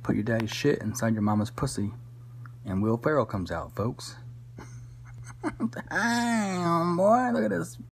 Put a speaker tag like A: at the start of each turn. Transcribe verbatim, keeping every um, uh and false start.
A: put your daddy's shit inside your mama's pussy. And Will Ferrell comes out, folks. Damn, boy, look at this